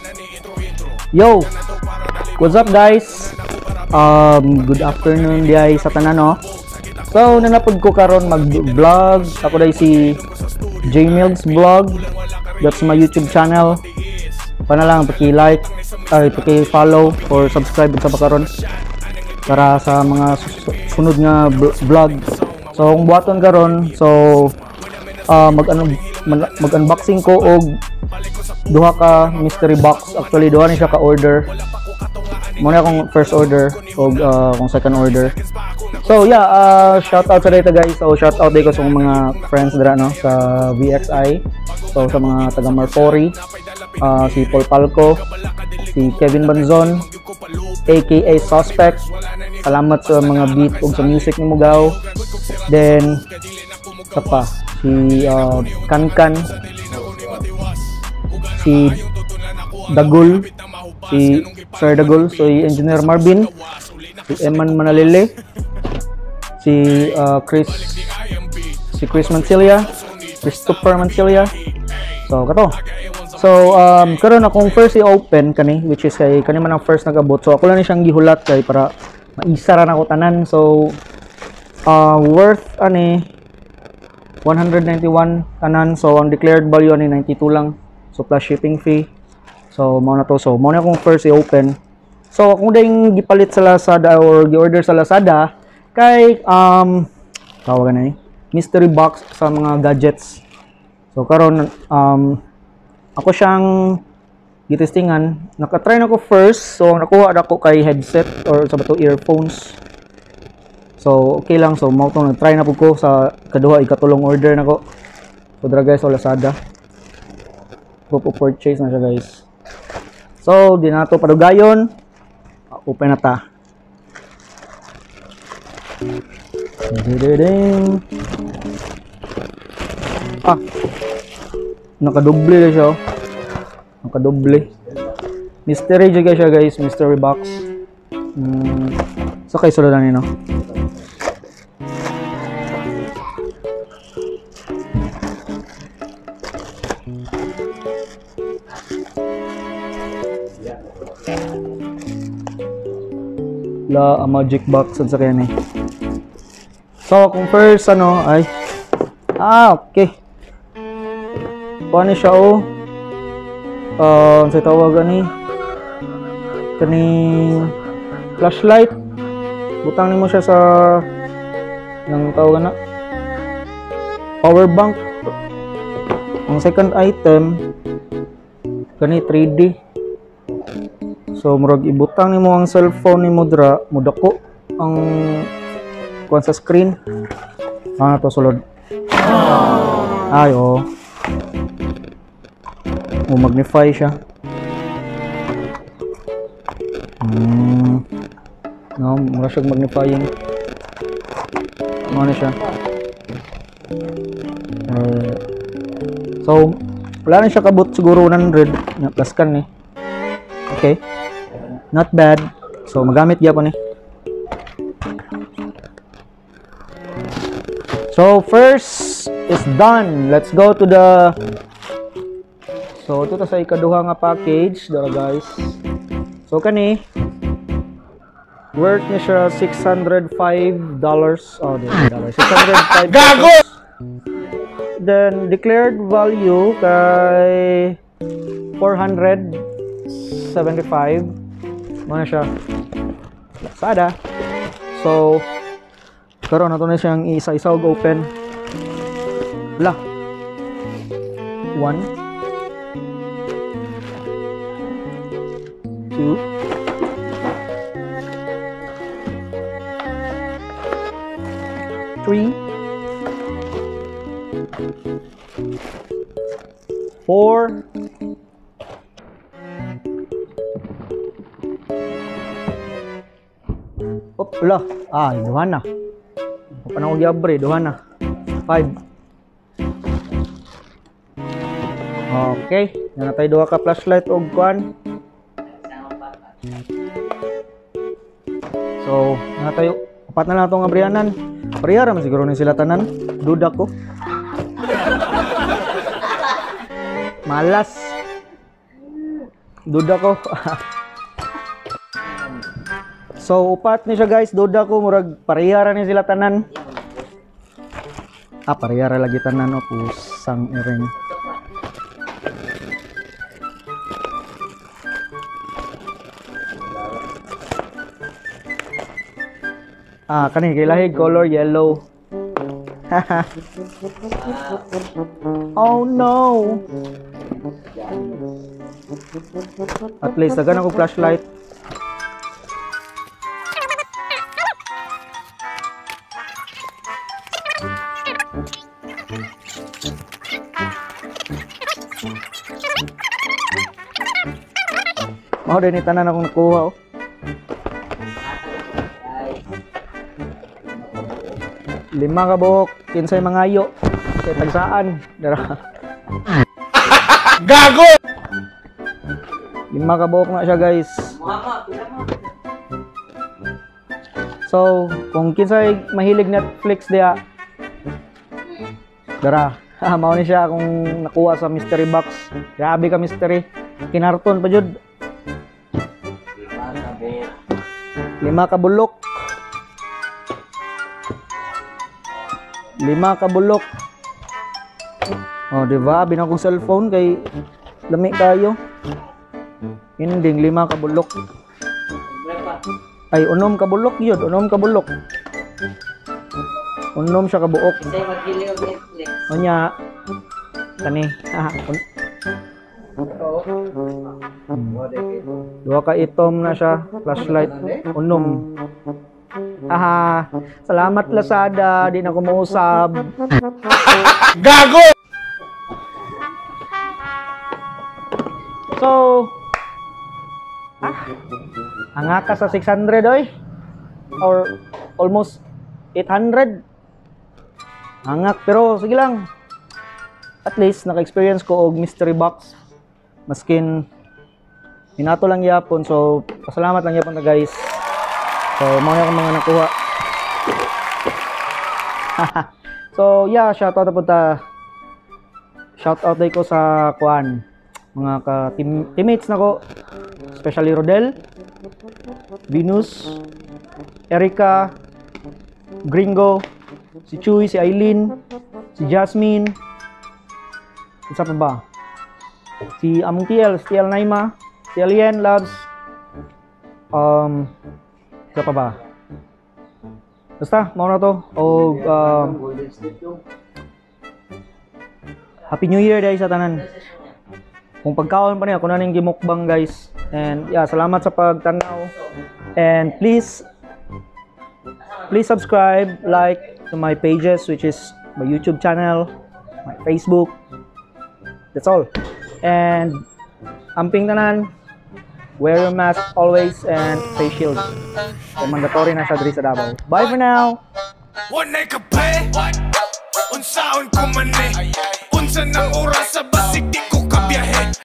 Yo, what's up guys? Good afternoon diay sa tanan no. So nanapod ko karon mag-vlog. Ako dai si J-Mills Vlog. That's my YouTube channel. Pana lang paki-like, paki-follow or subscribe sa pakaron para sa mga sunod nga vlog. So kung buhaton karon, so mag-unboxing ko og duha ka mystery box. Actually duha ni siya ka order. Muna akong first order o kung second order. So yeah, shout out sa dito guys. So shout out dito sa mga friends dira no sa VXI. So sa mga taga Marfori, si Paul Palco, si Kevin Banzon aka Suspect. Salamat sa mga beat ug sa music ni Mugaw. Then pa si Kankan, si Dagul, si Sir Dagul, so si Engineer Marvin, si Eman Manalile, si Chris Mancilia, Christopher Mancilia. So kato. So karon akong first i-open kani, which is kay kani man ang first nag-abot. So ako lang ni siyang gihulat kay para maisa ra nako tanan. So worth ani 191 tanan. So ang declared value ani 92 lang. So plus shipping fee. So mao na to. So mao na akong first i-open. So kung ding gipalit sa Lazada or gi-order sa Lazada kay tawag na mystery box sa mga gadgets. So karon ako siyang gitestingan. Naka-try na ko first. So ang nakuha ako kay headset or sa bato earphones. So okay lang. So mao to nag-try na pud ko sa kaduha ikatulong order nako. So dra guys sa Lazada. Purchase na siya guys. So di na to padugayon. Open na ta. Nakadoble na siya. Nakadoble. Mystery juga siya guys, mystery box. So kay suludan ni no. A magic box sa kanya ni. So kung first ano ay okay. Paano siya sa tawagan ni kaning flashlight. Butang nimo siya sa nang tawagan na power bank. Ang second item kani 3D. So murag ibutang nimo ang cellphone nimo dra, mudako ang kuan sa screen. Ano to sulod? Ay magnify siya. No, mura siyang magnifying. Ano siya? So wala na siya kabot siguro 100 na plus kan eh. Okay. Not bad. So magamit gyapon eh. So first is done. Let's go to the ito ta sa ikaduha nga package dara guys. So kani worth niya siya $605. Oh, $605. Gago! Then declared value kay 475. Mana siya? Lazada. So karon nato na siyang isa-isa og open. Wala. 1 2 3 4 Wala. Duha na. Panahon giabre, duha na. 5. Okay, na tayo duha ka flashlight og kuan. So, na tayo apat na lang itong abrianan. Parihara man siguro ni sila tanan. Duda ko. Malas. Duda ko. So upat ni siya guys, duda ko murag parehara ni sila tanan. Parehara lagi tanan o pusang iring. Kani kilahig color yellow. Oh no. At least dagan ako flashlight. Mao din ni tanan akong nakuha oh. Lima ka buhok, kinsay mangayo. Kay tagsaan. Dara. Gago! 5 ka buhok na siya guys. So, kung kinsay mahilig Netflix diya, dara. Mao ni siya kung nakuha sa mystery box. Grabe ka mystery. Kinarton pa jud. 5 ka bulok. 5 ka bulok. Oh, di ba? Binang kong cellphone kay lami kayo. Ending 5 ka bulok. Ay, unom ka bulok yun. Unom ka bulok. Unom siya ka buok. O nya. Kani. Dua ka itom na siya. Flashlight. Unom. Salamat Lazada. Di na ko mausab. Gago! So, hanga ka sa 600 oy. Or almost 800. Hangak pero sige lang. At least naka-experience ko og mystery box. Maskin minato lang yapon. So, pasalamat lang yapon na guys. So, mga akong mga nakuha. So, yeah, shoutout po ta. Shoutout day ko sa kuan. Mga teammates nako. Especially Rodel, Venus, Erica, Gringo, si Chuy, si Aileen, si Jasmine. Isa pa ba? Si Among TL, si TL Naima, si Alien Labs. Isa pa ba? Basta, mauna to. O, Happy New Year guys sa tanan. Kung pagkaon pa niya, kung naning gimukbang guys. And yeah, salamat sa pagtanaw. And please subscribe, like to my pages, which is my YouTube channel, my Facebook. That's all. And amping tanan, wear your mask always and face shield. So, mandatory na siya diri sa Davao. Bye for now! Wanay ka pa unsaon ko man unsa nang oras sa basig di ko kabiyahe.